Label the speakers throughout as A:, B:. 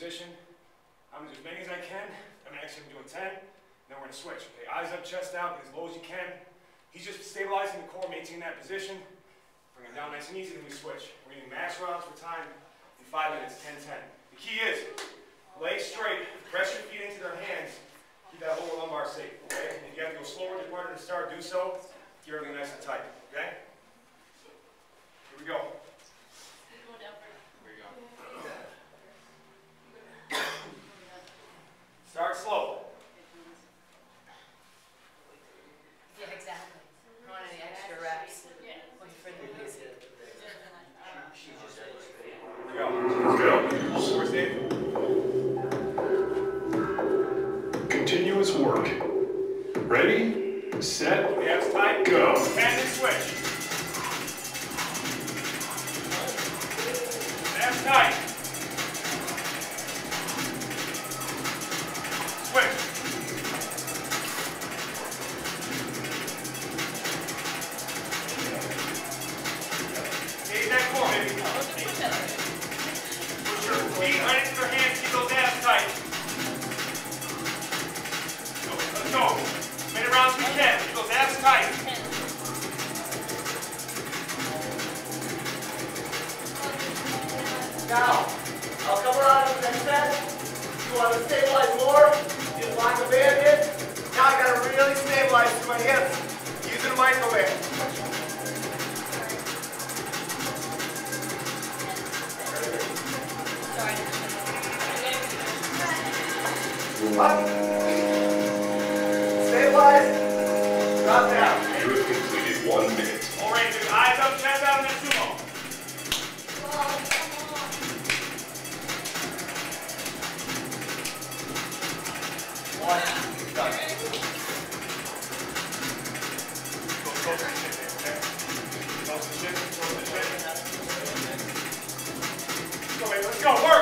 A: position. I'm gonna do as many as I can. Actually I'm doing 10. Then we're gonna switch. Okay, eyes up, chest out, get as low as you can. He's just stabilizing the core, maintaining that position. Bring it down nice and easy, then we switch. We're using max rounds for time in 5 minutes, 10-10. The key is, legs straight, press your feet into their hands, keep that lower lumbar safe, okay? And if you have to go slower than partner to start, do so. Keep everything nice and tight, okay? Here we go. Start slow.
B: Yeah, exactly. I want any extra reps. Wait for the music.
A: Here we go.
C: Continuous work. Ready, set,
A: Abs tight,
C: go.
A: And then switch. Abs tight. Switch. Engage that core, baby. Push your feet right into their hands, keep those abs tight. Let's go. As many rounds as we can, keep those abs tight.
D: Now, I'll come around in the next set. You want to stabilize more? Just lock the band in. Now I got to really stabilize through my hips using a micro band. Up. Stabilize. Drop down.
C: You have completed 1 minute.
A: All right, dude. Eyes up, chest out, and then sumo.
D: One. Done.
A: Go to the shin, okay? Go to the shin, go to the shin. Let's go, baby. Let's go. Work.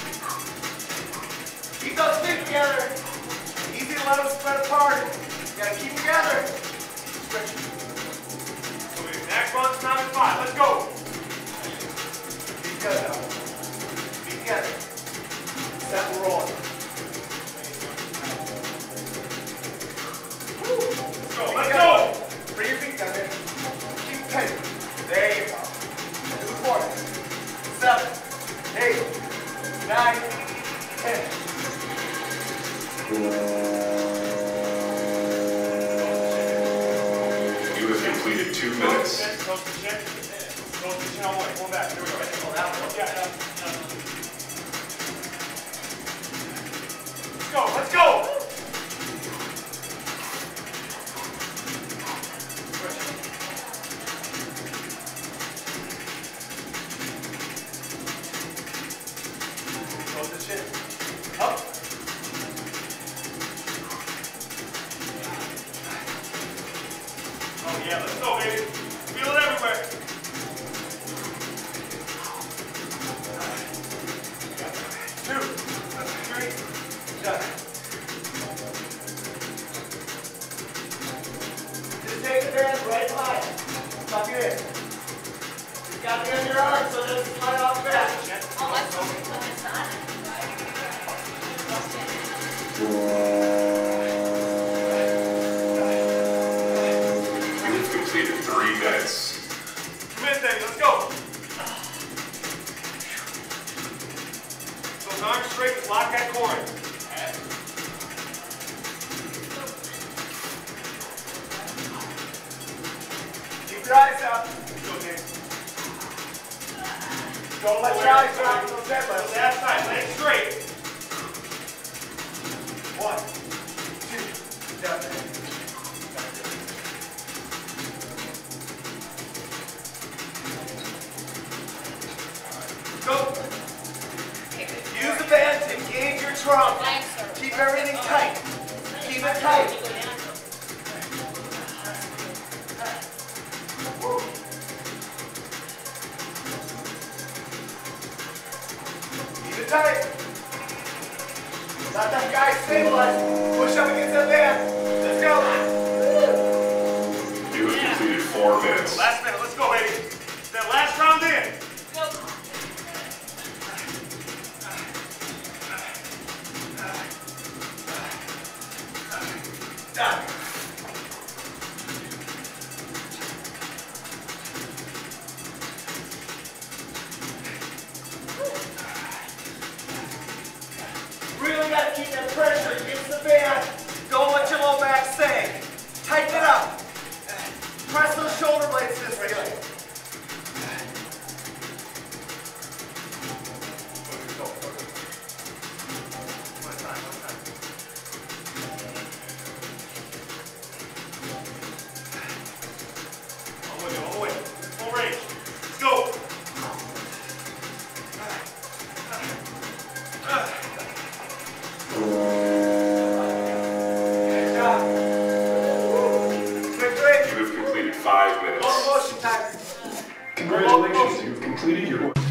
D: Keep those feet together. Easy to let them spread apart. You gotta keep together. Stretch.
A: So we next one's time at 5. Let's go.
D: Be good now. Be together. Set and roll.
A: Let's go. Let's go.
D: Bring your feet down there. Keep tight. There you go. Do it for me. 7, 8, 9, 10.
C: You have completed 2 minutes.
A: Go to the shin. Go to the shin all the way. Pull back. Here we go.
D: Oh, that one.
A: Yeah. Let's go. Let's go. Go to the chin. Up. Oh yeah, let's go, baby. Feel it everywhere. Two, three, done.
D: Just take the band right behind. Tuck it in. You got it in your arm so it doesn't slide off the back.
B: Oh, that's what it's not.
C: You have completed 3 minutes.
A: 2 minutes, baby. Let's go. Those arms straight. Just lock that core in.
D: Keep your eyes up.
A: Go, Dave.
D: Don't let your eyes drop those
A: Those
D: deadlifts.
A: abs tight. Legs straight.
D: 1, 2, done.
A: Go.
D: Use the band to engage your trunk. Keep everything tight. Keep it tight. Keep it tight. Let that guy stabilize. Push up against that band. Let's go.
C: You have completed 4 minutes.
A: Last minute. Let's go, baby. That last round in.
D: Done. Really got to keep that pressure against the band. Don't let your low back sag. Tighten it up. Press those shoulder blades this way. One time.
A: All the way. Full range. Let's go.
D: Great.
C: You have completed 5 minutes.
D: Motion time.
C: Congratulations, you've completed your